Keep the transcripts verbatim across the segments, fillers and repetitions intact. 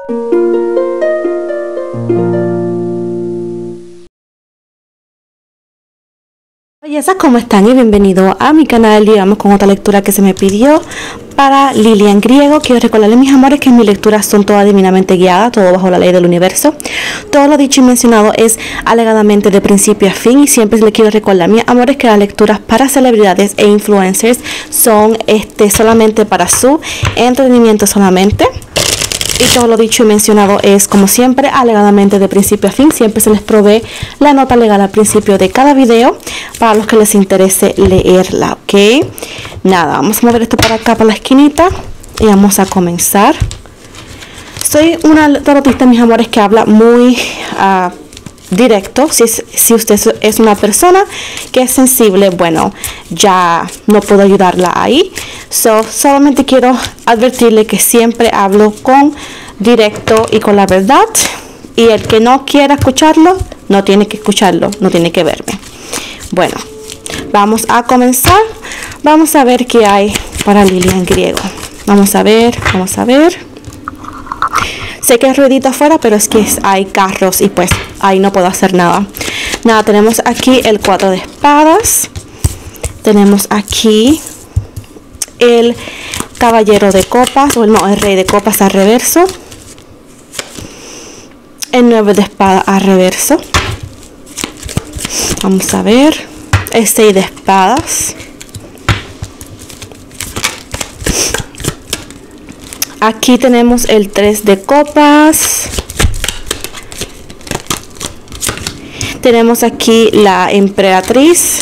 Bellezas, ¿cómo están? Y bienvenido a mi canal. Y vamos con otra lectura que se me pidió para Lilian Griego. Quiero recordarles, mis amores, que mis lecturas son todas divinamente guiadas, todo bajo la ley del universo. Todo lo dicho y mencionado es alegadamente de principio a fin, y siempre les quiero recordar, mis amores, que las lecturas para celebridades e influencers son este solamente para su entretenimiento solamente. Y todo lo dicho y mencionado es, como siempre, alegadamente de principio a fin. Siempre se les provee la nota legal al principio de cada video para los que les interese leerla, ¿ok? Nada, vamos a mover esto para acá, para la esquinita, y vamos a comenzar. Soy una tarotista, mis amores, que habla muy uh, directo. Si, es, si usted es una persona que es sensible, bueno, ya no puedo ayudarla ahí. So, solamente quiero advertirle que siempre hablo con directo y con la verdad, y el que no quiera escucharlo no tiene que escucharlo, no tiene que verme. Bueno, vamos a comenzar. Vamos a ver qué hay para Lilian Griego. Vamos a ver, vamos a ver. Sé que hay ruidito afuera, pero es que hay carros y pues ahí no puedo hacer nada. Nada, tenemos aquí el cuatro de espadas. Tenemos aquí el caballero de copas, o no, el rey de copas al reverso. El nueve de espada al reverso. Vamos a ver. El seis de espadas. Aquí tenemos el tres de copas. Tenemos aquí la emperatriz.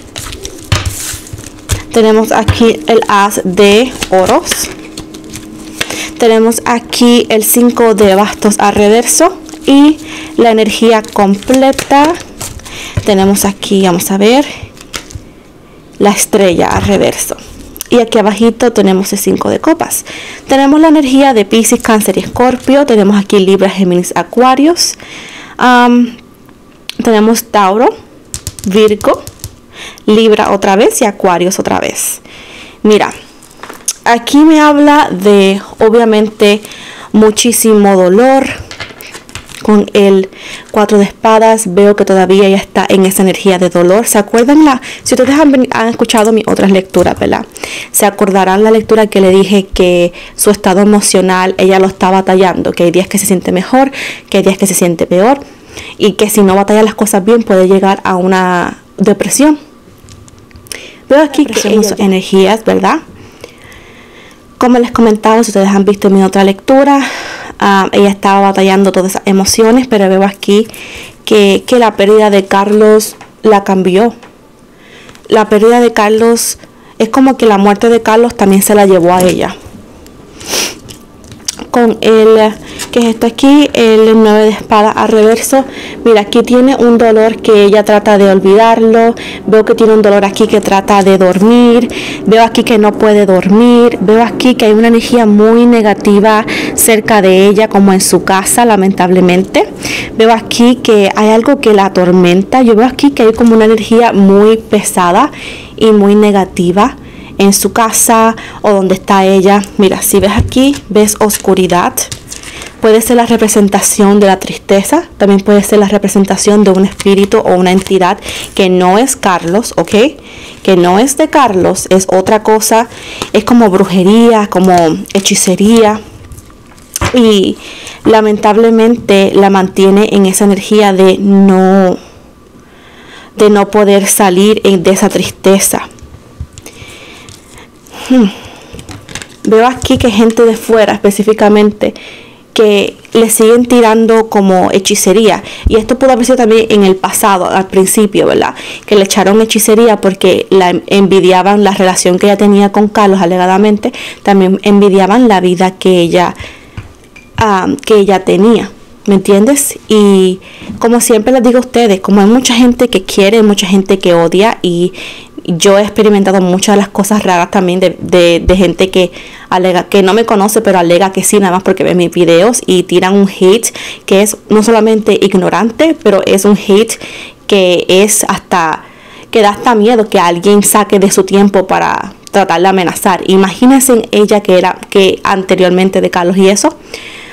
Tenemos aquí el as de oros. Tenemos aquí el cinco de bastos al reverso y la energía completa. Tenemos aquí, vamos a ver, la estrella al reverso. Y aquí abajito tenemos el cinco de copas. Tenemos la energía de Piscis, Cáncer y Escorpio. Tenemos aquí Libra, Géminis, Acuarios. Um, tenemos Tauro, Virgo, Libra otra vez y Acuarios otra vez. Mira, aquí me habla de, obviamente, muchísimo dolor. Con el cuatro de espadas veo que todavía ella está en esa energía de dolor. ¿Se acuerdan? La, si ustedes han, han escuchado mis otras lecturas, ¿verdad? Se acordarán la lectura que le dije que su estado emocional ella lo está batallando, que hay días que se siente mejor, que hay días que se siente peor, y que si no batalla las cosas bien puede llegar a una depresión. Veo aquí que ella, sus energías, ¿verdad? Como les comentaba, si ustedes han visto mi otra lectura, uh, ella estaba batallando todas esas emociones, pero veo aquí que, que la pérdida de Carlos la cambió. La pérdida de Carlos es como que la muerte de Carlos también se la llevó a ella. Con el, que es esto aquí, el nueve de espada al reverso. Mira, aquí tiene un dolor que ella trata de olvidarlo. Veo que tiene un dolor aquí que trata de dormir. Veo aquí que no puede dormir. Veo aquí que hay una energía muy negativa cerca de ella, como en su casa, lamentablemente. Veo aquí que hay algo que la atormenta. Yo veo aquí que hay como una energía muy pesada y muy negativa en su casa o donde está ella. Mira, si ves aquí, ves oscuridad. Puede ser la representación de la tristeza. También puede ser la representación de un espíritu o una entidad que no es Carlos, ¿ok? Que no es de Carlos, es otra cosa. Es como brujería, como hechicería. Y lamentablemente la mantiene en esa energía de no, de no poder salir de esa tristeza. Hmm. Veo aquí que gente de fuera específicamente que le siguen tirando como hechicería, y esto pudo haber sido también en el pasado, al principio, ¿verdad? Que le echaron hechicería porque la envidiaban la relación que ella tenía con Carlos, alegadamente. También envidiaban la vida que ella uh, que ella tenía, ¿me entiendes? Y como siempre les digo a ustedes, como hay mucha gente que quiere, mucha gente que odia, y yo he experimentado muchas de las cosas raras también de, de, de gente que alega, que no me conoce, pero alega que sí, nada más porque ve mis videos, y tiran un hate que es no solamente ignorante, pero es un hate que es hasta, que da hasta miedo que alguien saque de su tiempo para tratar de amenazar. Imagínense ella que era, que anteriormente de Carlos y eso.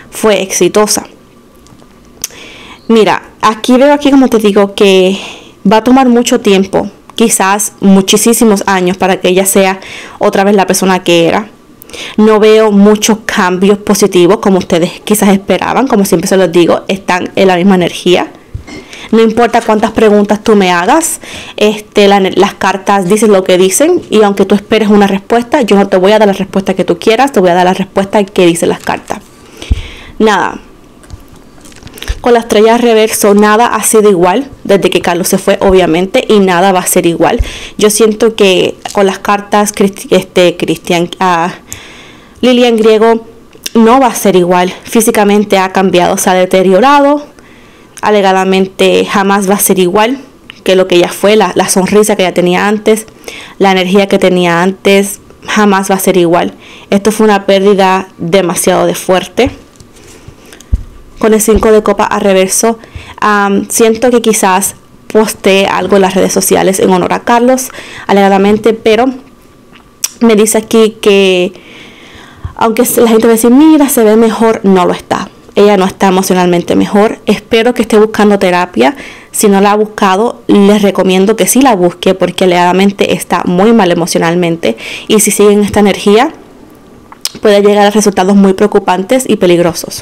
fue exitosa. Mira, aquí veo aquí como te digo que va a tomar mucho tiempo, quizás muchísimos años para que ella sea otra vez la persona que era. No veo muchos cambios positivos como ustedes quizás esperaban, como siempre se los digo, están en la misma energía. No importa cuántas preguntas tú me hagas, este, la, las cartas dicen lo que dicen y aunque tú esperes una respuesta, yo no te voy a dar la respuesta que tú quieras, te voy a dar la respuesta que dicen las cartas. Nada. Con la estrella reverso, nada ha sido igual desde que Carlos se fue, obviamente, y nada va a ser igual. Yo siento que con las cartas, este, Cristian, uh, Lilian Griego, no va a ser igual. Físicamente ha cambiado, se ha deteriorado. Alegadamente jamás va a ser igual que lo que ella fue, la, la sonrisa que ella tenía antes, la energía que tenía antes, jamás va a ser igual. Esto fue una pérdida demasiado de fuerte. Con el cinco de copas a reverso, um, siento que quizás postee algo en las redes sociales en honor a Carlos, alegadamente, pero me dice aquí que aunque la gente va a decir, mira, se ve mejor, no lo está. Ella no está emocionalmente mejor. Espero que esté buscando terapia. Si no la ha buscado, les recomiendo que sí la busque porque alegadamente está muy mal emocionalmente. Y si sigue en esta energía, puede llegar a resultados muy preocupantes y peligrosos.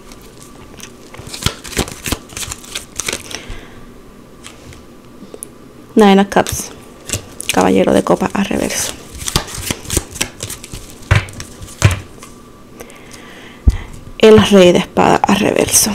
Nine of Cups, caballero de copas a reverso. El rey de espada a reverso.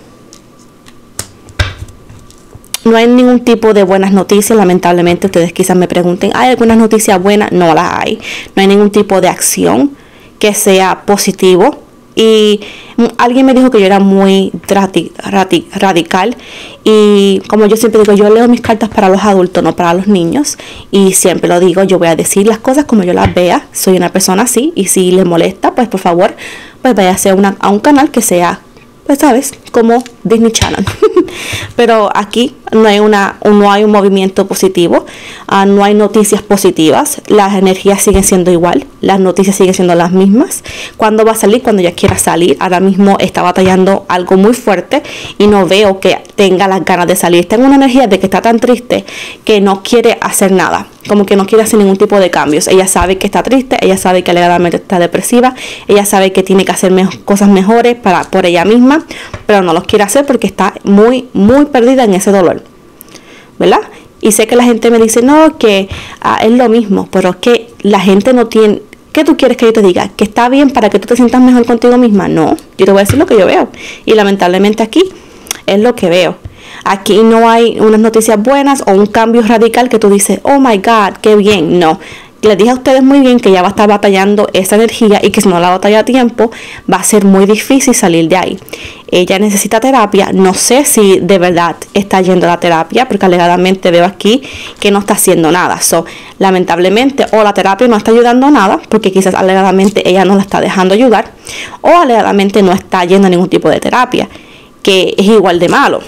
No hay ningún tipo de buenas noticias, lamentablemente. Ustedes quizás me pregunten, ¿hay algunas noticias buenas? No las hay. No hay ningún tipo de acción que sea positivo. Y alguien me dijo que yo era muy radical. Y como yo siempre digo, yo leo mis cartas para los adultos, no para los niños. Y siempre lo digo, yo voy a decir las cosas como yo las vea. Soy una persona así. Y si les molesta, pues por favor, pues vaya a, una, a un canal que sea, pues sabes, como Disney Channel. Pero aquí no hay, una, no hay un movimiento positivo, uh, no hay noticias positivas, las energías siguen siendo igual, las noticias siguen siendo las mismas. ¿Cuándo va a salir? Cuando ella quiera salir. Ahora mismo está batallando algo muy fuerte y no veo que tenga las ganas de salir. Está en una energía de que está tan triste que no quiere hacer nada, como que no quiere hacer ningún tipo de cambios. Ella sabe que está triste, ella sabe que alegadamente está depresiva, ella sabe que tiene que hacer me cosas mejores para, por ella misma, pero no los quiere hacer porque está muy, muy perdida en ese dolor, ¿verdad? Y sé que la gente me dice, no, que ah, es lo mismo, pero es que la gente no tiene... ¿Qué tú quieres que yo te diga? ¿Que está bien para que tú te sientas mejor contigo misma? No, yo te voy a decir lo que yo veo. Y lamentablemente aquí es lo que veo. Aquí no hay unas noticias buenas o un cambio radical que tú dices, oh my God, qué bien. No, les dije a ustedes muy bien que ya va a estar batallando esa energía y que si no la batalla a tiempo va a ser muy difícil salir de ahí. Ella necesita terapia. No sé si de verdad está yendo a la terapia porque alegadamente veo aquí que no está haciendo nada. So, lamentablemente o la terapia no está ayudando a nada porque quizás alegadamente ella no la está dejando ayudar o alegadamente no está yendo a ningún tipo de terapia, que es igual de malo.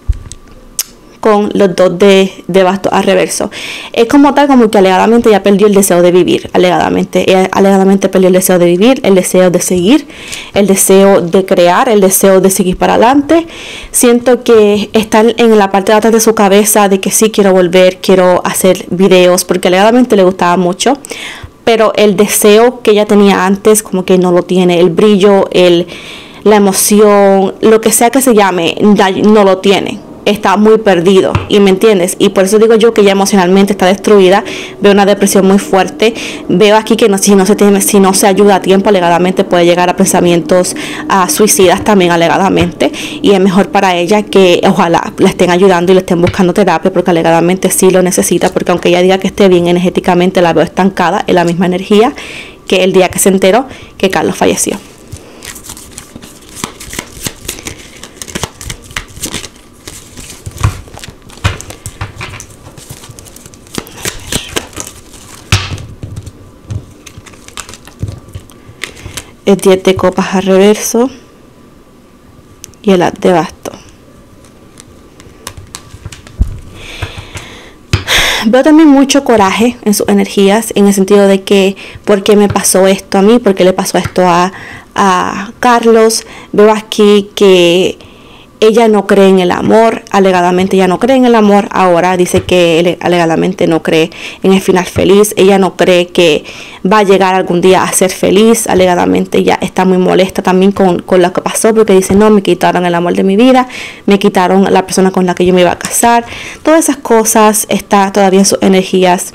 Con los dos de, de bastos a reverso. Es como tal, como que alegadamente ya perdió el deseo de vivir. Alegadamente. Ella alegadamente perdió el deseo de vivir, el deseo de seguir, el deseo de crear, el deseo de seguir para adelante. Siento que está en la parte de atrás de su cabeza de que sí quiero volver, quiero hacer videos, porque alegadamente le gustaba mucho. Pero el deseo que ella tenía antes, como que no lo tiene. El brillo, el, la emoción, lo que sea que se llame, no lo tiene. Está muy perdido, y me entiendes, y por eso digo yo que ya emocionalmente está destruida. Veo una depresión muy fuerte. Veo aquí que no, si no se tiene, si no se ayuda a tiempo, alegadamente puede llegar a pensamientos uh, suicidas también alegadamente, y es mejor para ella que ojalá la estén ayudando y le estén buscando terapia porque alegadamente sí lo necesita, porque aunque ella diga que esté bien energéticamente, la veo estancada en la misma energía que el día que se enteró que Carlos falleció. El diez de copas a reverso y el as de bastos. Veo también mucho coraje en sus energías, en el sentido de que, ¿por qué me pasó esto a mí? ¿Por qué le pasó esto a, a Carlos? Veo aquí que ella no cree en el amor, alegadamente ella no cree en el amor, ahora dice que él alegadamente no cree en el final feliz, ella no cree que va a llegar algún día a ser feliz, alegadamente ella está muy molesta también con, con lo que pasó, porque dice, no, me quitaron el amor de mi vida, me quitaron la persona con la que yo me iba a casar, todas esas cosas está todavía en sus energías.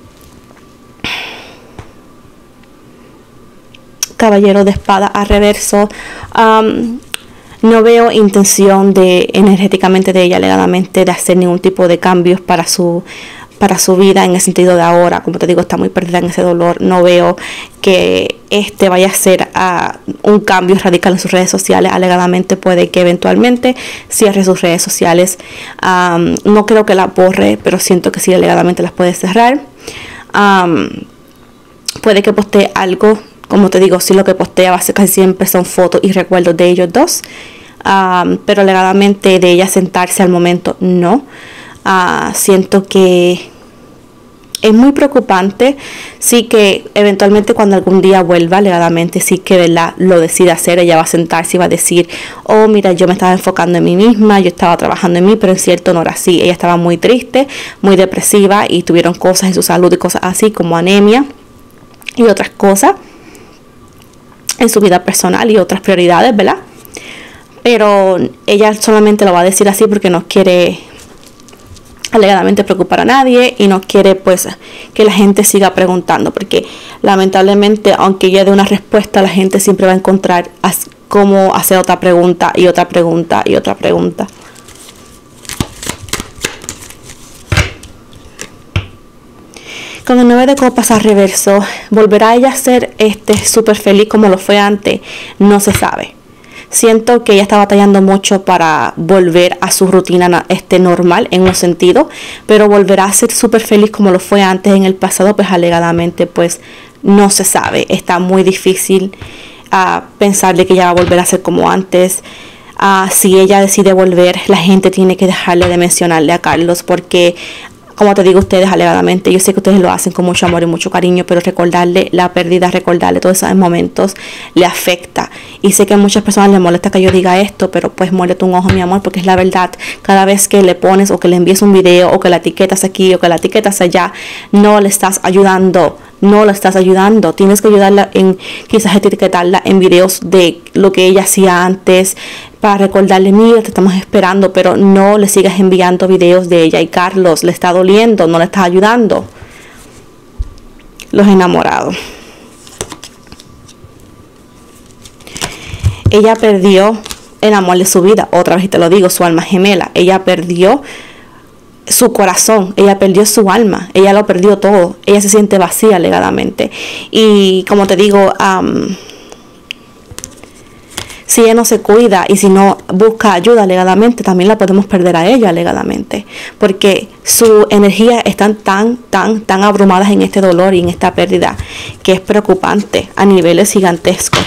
Caballero de espada a reverso. um, No veo intención de energéticamente de ella alegadamente de hacer ningún tipo de cambios para su para su vida en el sentido de ahora. Como te digo, está muy perdida en ese dolor. No veo que este vaya a ser uh, un cambio radical en sus redes sociales. Alegadamente puede que eventualmente cierre sus redes sociales. Um, no creo que las borre, pero siento que sí alegadamente las puede cerrar. Um, puede que postee algo. Como te digo, sí, lo que postea casi siempre son fotos y recuerdos de ellos dos. Um, pero alegadamente de ella sentarse al momento, no. Uh, siento que es muy preocupante. Sí que eventualmente cuando algún día vuelva, alegadamente sí que, ¿verdad?, lo decida hacer. Ella va a sentarse y va a decir, oh, mira, yo me estaba enfocando en mí misma, yo estaba trabajando en mí, pero en cierto no era así. Ella estaba muy triste, muy depresiva y tuvieron cosas en su salud y cosas así como anemia y otras cosas en su vida personal y otras prioridades, ¿verdad? Pero ella solamente lo va a decir así porque no quiere alegadamente preocupar a nadie y no quiere pues que la gente siga preguntando, porque lamentablemente aunque ella dé una respuesta, la gente siempre va a encontrar cómo hacer otra pregunta y otra pregunta y otra pregunta. Con el nueve de copas al reverso, ¿volverá ella a ser este súper feliz como lo fue antes? No se sabe. Siento que ella está batallando mucho para volver a su rutina este, normal en un sentido, pero volverá a ser súper feliz como lo fue antes en el pasado, pues alegadamente pues no se sabe. Está muy difícil uh, pensar de que ella va a volver a ser como antes. Uh, si ella decide volver, la gente tiene que dejarle de mencionarle a Carlos, porque como te digo, ustedes alegadamente, yo sé que ustedes lo hacen con mucho amor y mucho cariño, pero recordarle la pérdida, recordarle todos esos momentos, le afecta. Y sé que a muchas personas les molesta que yo diga esto, pero pues muérdete un ojo, mi amor, porque es la verdad. Cada vez que le pones o que le envíes un video o que la etiquetas aquí o que la etiquetas allá, no le estás ayudando. No la estás ayudando. Tienes que ayudarla en, quizás etiquetarla en videos de lo que ella hacía antes, para recordarle, mira, te estamos esperando, pero no le sigas enviando videos de ella y Carlos. Le está doliendo, no le estás ayudando. Los enamorados. Ella perdió el amor de su vida. Otra vez te lo digo, su alma gemela. Ella perdió su corazón, ella perdió su alma, ella lo perdió todo, ella se siente vacía alegadamente. Y como te digo, um, si ella no se cuida y si no busca ayuda alegadamente, también la podemos perder a ella alegadamente, porque sus energías están tan, tan, tan abrumadas en este dolor y en esta pérdida, que es preocupante a niveles gigantescos.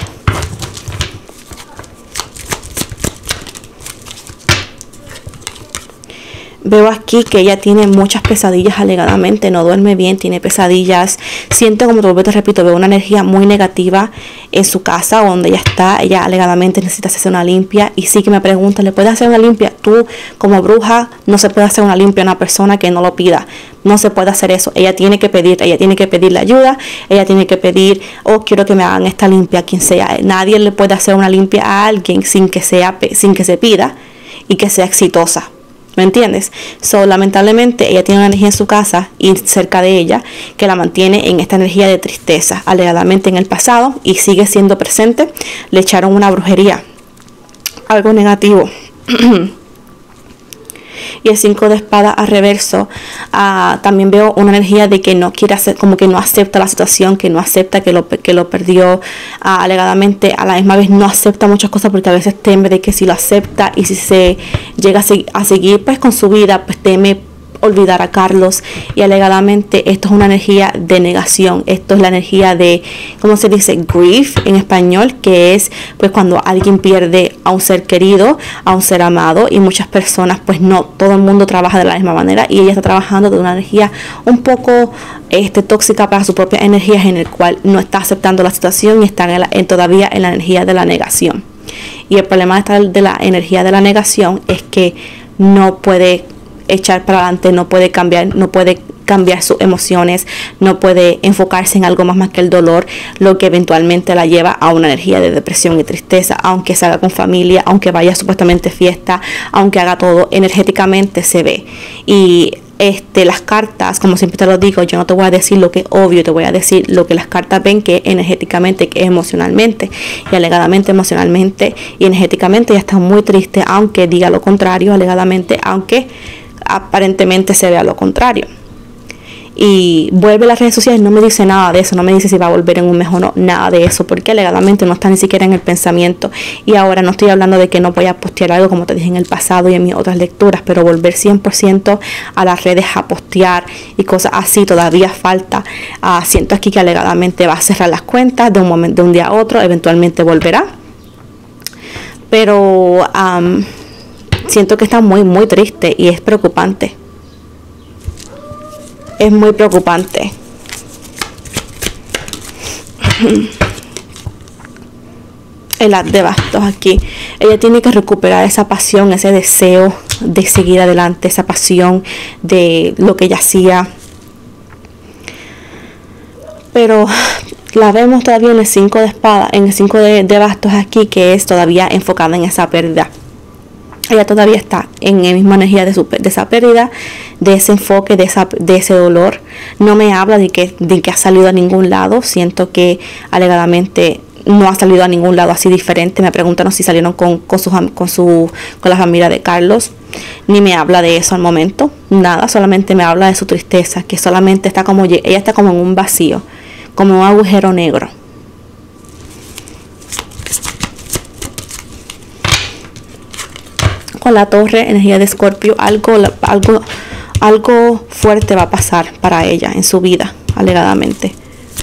Veo aquí que ella tiene muchas pesadillas alegadamente, no duerme bien, tiene pesadillas. Siento, como te repito, veo una energía muy negativa en su casa donde ella está. Ella alegadamente necesita hacerse una limpia. Y sí que me preguntan, ¿le puedes hacer una limpia? Tú, como bruja, no se puede hacer una limpia a una persona que no lo pida. No se puede hacer eso. Ella tiene que pedir, ella tiene que pedirle ayuda. Ella tiene que pedir, oh, quiero que me hagan esta limpia a quien sea. Nadie le puede hacer una limpia a alguien sin que sea, sin que se pida y que sea exitosa. ¿Me entiendes? So, lamentablemente ella tiene una energía en su casa y cerca de ella que la mantiene en esta energía de tristeza, alegadamente en el pasado, y sigue siendo presente. Le echaron una brujería, algo negativo. Y el cinco de espada a reverso, uh, también veo una energía de que no quiere hacer, como que no acepta la situación, que no acepta que lo, que lo perdió, uh, alegadamente a la misma vez no acepta muchas cosas porque a veces teme de que si lo acepta y si se llega a, se a seguir pues con su vida, pues teme olvidar a Carlos, y alegadamente esto es una energía de negación. Esto es la energía de, ¿cómo se dice? Grief en español, que es pues cuando alguien pierde a un ser querido, a un ser amado, y muchas personas, pues no todo el mundo trabaja de la misma manera, y ella está trabajando de una energía un poco este, tóxica para su propia energía, en el cual no está aceptando la situación y está en la, en, todavía en la energía de la negación. Y el problema de, esta, de la energía de la negación es que no puede echar para adelante, no puede cambiar, no puede cambiar sus emociones, no puede enfocarse en algo más más que el dolor, lo que eventualmente la lleva a una energía de depresión y tristeza, aunque salga con familia, aunque vaya supuestamente fiesta, aunque haga todo, energéticamente se ve. Y este, las cartas, como siempre te lo digo, yo no te voy a decir lo que es obvio, te voy a decir lo que las cartas ven que es energéticamente, que es emocionalmente, y alegadamente emocionalmente y energéticamente ella está muy triste, aunque diga lo contrario, alegadamente, aunque aparentemente se vea lo contrario. Y vuelve a las redes sociales, no me dice nada de eso, no me dice si va a volver en un mes o no, nada de eso, porque alegadamente no está ni siquiera en el pensamiento. Y ahora no estoy hablando de que no voy a postear algo, como te dije en el pasado y en mis otras lecturas, pero volver cien por ciento a las redes a postear y cosas así todavía falta. Uh, siento aquí que alegadamente va a cerrar las cuentas de un momento, de un día a otro, eventualmente volverá, pero um, siento que está muy muy triste y es preocupante. Es muy preocupante. El as de bastos aquí. Ella tiene que recuperar esa pasión, ese deseo de seguir adelante, esa pasión de lo que ella hacía. Pero la vemos todavía en el cinco de espada, en el cinco de, de bastos aquí, que es todavía enfocada en esa pérdida. Ella todavía está en la misma energía de, su, de esa pérdida, de ese enfoque, de, esa, de ese dolor. No me habla de que, de que ha salido a ningún lado. Siento que alegadamente no ha salido a ningún lado así diferente. Me preguntan si salieron con, con, su, con, su, con la familia de Carlos. Ni me habla de eso al momento. Nada, solamente me habla de su tristeza, que solamente está como, ella está como en un vacío, como un agujero negro. Con la torre, energía de Escorpio, algo, algo, algo fuerte va a pasar para ella en su vida, alegadamente.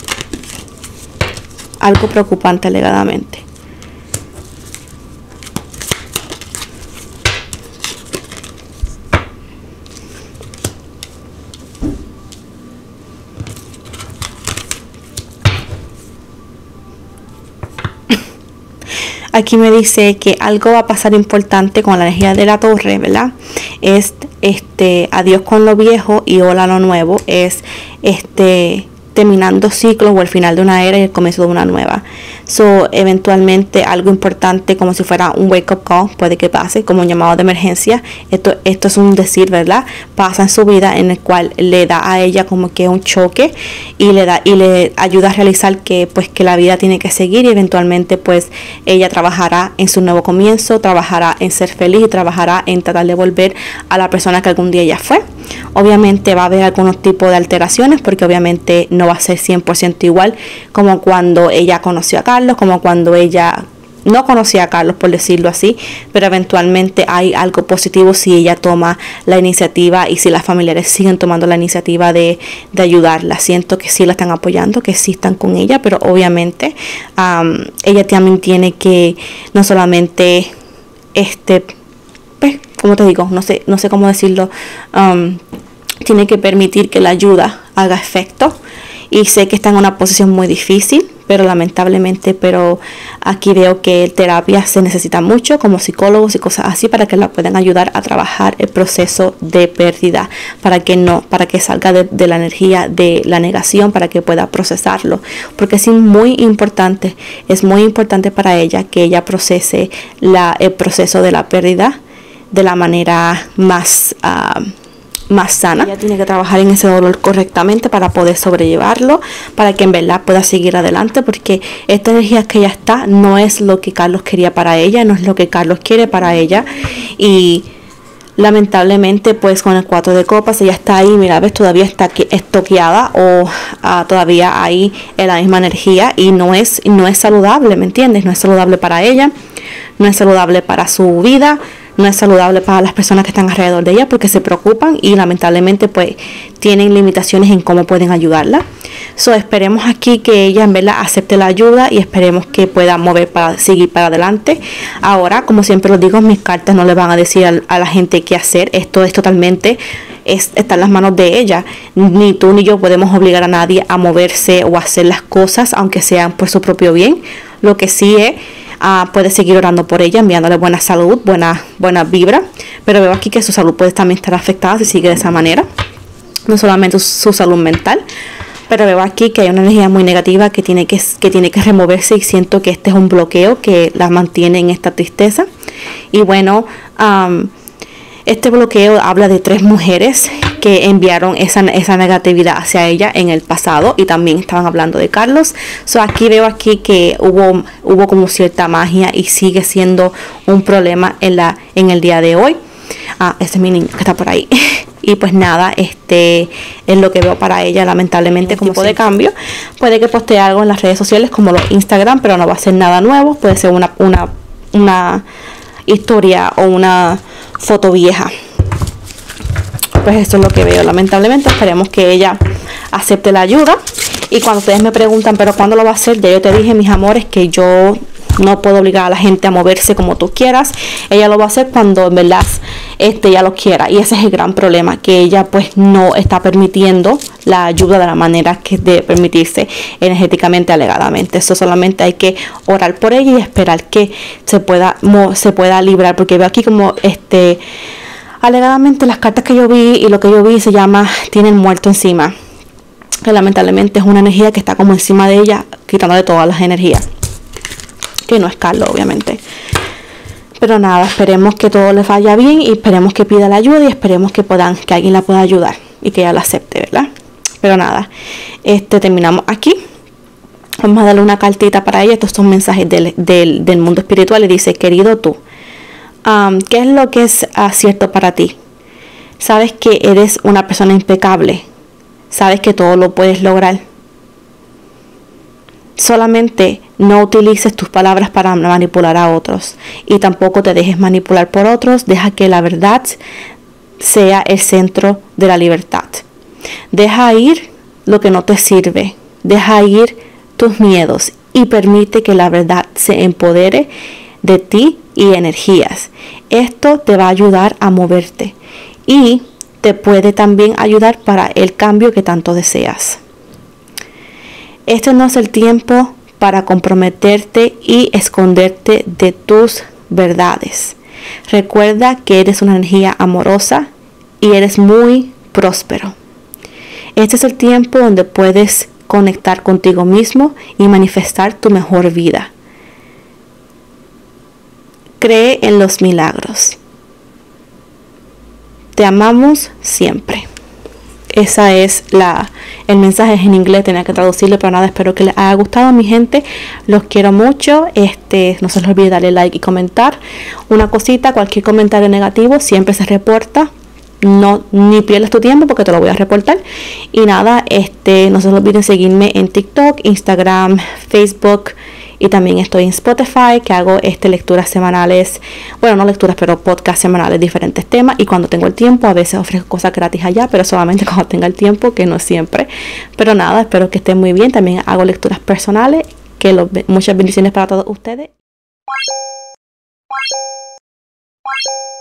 Algo preocupante, alegadamente. Aquí me dice que algo va a pasar importante con la energía de la torre, ¿verdad? Es este adiós con lo viejo y hola lo nuevo. Es este terminando ciclos o el final de una era y el comienzo de una nueva. So, eventualmente algo importante, como si fuera un wake up call, puede que pase, como un llamado de emergencia. Esto, esto es un decir, ¿verdad? Pasa en su vida, en el cual le da a ella como que un choque y le da y le ayuda a realizar que pues que la vida tiene que seguir, y eventualmente pues ella trabajará en su nuevo comienzo, trabajará en ser feliz y trabajará en tratar de volver a la persona que algún día ella fue. Obviamente va a haber algunos tipos de alteraciones, porque obviamente no va a ser cien por ciento igual como cuando ella conoció a Carlos, como cuando ella no conocía a Carlos, por decirlo así, pero eventualmente hay algo positivo si ella toma la iniciativa y si las familiares siguen tomando la iniciativa de, de ayudarla. Siento que sí la están apoyando, que sí están con ella, pero obviamente um, ella también tiene que no solamente este pues, como te digo, no sé, no sé cómo decirlo, um, tiene que permitir que la ayuda haga efecto. Y sé que está en una posición muy difícil, pero lamentablemente, pero aquí veo que terapia se necesita mucho, como psicólogos y cosas así, para que la puedan ayudar a trabajar el proceso de pérdida, para que no, para que salga de, de la energía de la negación, para que pueda procesarlo, porque es muy importante, es muy importante para ella que ella procese la, el proceso de la pérdida de la manera más uh, más sana. Ella tiene que trabajar en ese dolor correctamente para poder sobrellevarlo, para que en verdad pueda seguir adelante, porque esta energía que ella está no es lo que Carlos quería para ella, no es lo que Carlos quiere para ella, y lamentablemente pues con el cuatro de copas ella está ahí, mira, ves, todavía está aquí estoqueada o uh, todavía ahí en la misma energía, y no es, no es saludable, ¿me entiendes? No es saludable para ella, no es saludable para su vida, no es saludable para las personas que están alrededor de ella porque se preocupan y lamentablemente pues tienen limitaciones en cómo pueden ayudarla. So, esperemos aquí que ella en verdad acepte la ayuda y esperemos que pueda mover para seguir para adelante. Ahora, como siempre lo digo, mis cartas no le van a decir a, a la gente qué hacer. Esto es totalmente es, está en las manos de ella. Ni tú ni yo podemos obligar a nadie a moverse o a hacer las cosas, aunque sean por su propio bien. Lo que sí es, uh, puedes seguir orando por ella, enviándole buena salud, buena, buena vibra. Pero veo aquí que su salud puede también estar afectada si sigue de esa manera. No solamente su, su salud mental. Pero veo aquí que hay una energía muy negativa que tiene que, que tiene que removerse y siento que este es un bloqueo que la mantiene en esta tristeza. Y bueno, um, este bloqueo habla de tres mujeres que enviaron esa, esa negatividad hacia ella en el pasado y también estaban hablando de Carlos. So, aquí veo aquí que hubo, hubo como cierta magia y sigue siendo un problema en, la, en el día de hoy. Ah, este es mi niño que está por ahí. Y pues nada, este es lo que veo para ella, lamentablemente, como tipo de cambio. Puede que postee algo en las redes sociales como los Instagram, pero no va a ser nada nuevo. Puede ser una, una, una historia o una foto vieja. Pues esto es lo que veo, lamentablemente. Esperemos que ella acepte la ayuda. Y cuando ustedes me preguntan, ¿pero cuándo lo va a hacer? Ya yo te dije, mis amores, que yo no puedo obligar a la gente a moverse como tú quieras. Ella lo va a hacer cuando en verdad este, ella lo quiera. Y ese es el gran problema, que ella pues no está permitiendo la ayuda de la manera que debe permitirse energéticamente, alegadamente. Eso solamente hay que orar por ella y esperar que se pueda, se pueda librar. Porque veo aquí como este alegadamente las cartas que yo vi y lo que yo vi se llama tiene el muerto encima. Que lamentablemente es una energía que está como encima de ella, quitándole todas las energías. Que no es Carlos, obviamente. Pero nada, esperemos que todo le vaya bien y esperemos que pida la ayuda y esperemos que puedan, que alguien la pueda ayudar y que ella la acepte, ¿verdad? Pero nada, este terminamos aquí. Vamos a darle una cartita para ella. Estos son mensajes del, del, del mundo espiritual. Y dice, querido tú, um, ¿qué es lo que es uh, cierto para ti? Sabes que eres una persona impecable. Sabes que todo lo puedes lograr. Solamente no utilices tus palabras para manipular a otros. Y tampoco te dejes manipular por otros. Deja que la verdad sea el centro de la libertad. Deja ir lo que no te sirve. Deja ir tus miedos. Y permite que la verdad se empodere de ti y energías. Esto te va a ayudar a moverte. Y te puede también ayudar para el cambio que tanto deseas. Este no es el tiempo para comprometerte y esconderte de tus verdades. Recuerda que eres una energía amorosa y eres muy próspero. Este es el tiempo donde puedes conectar contigo mismo y manifestar tu mejor vida. Cree en los milagros. Te amamos siempre. Esa es la, el mensaje es en inglés, tenía que traducirlo, pero nada, espero que les haya gustado, mi gente. Los quiero mucho. Este, no se les olvide darle like y comentar. Una cosita, cualquier comentario negativo siempre se reporta. No, ni pierdas tu tiempo porque te lo voy a reportar. Y nada, este, no se les olviden seguirme en TikTok, Instagram, Facebook. Y también estoy en Spotify, que hago este, lecturas semanales, bueno, no lecturas, pero podcasts semanales, diferentes temas. Y cuando tengo el tiempo, a veces ofrezco cosas gratis allá, pero solamente cuando tenga el tiempo, que no siempre. Pero nada, espero que estén muy bien. También hago lecturas personales, que los, muchas bendiciones para todos ustedes.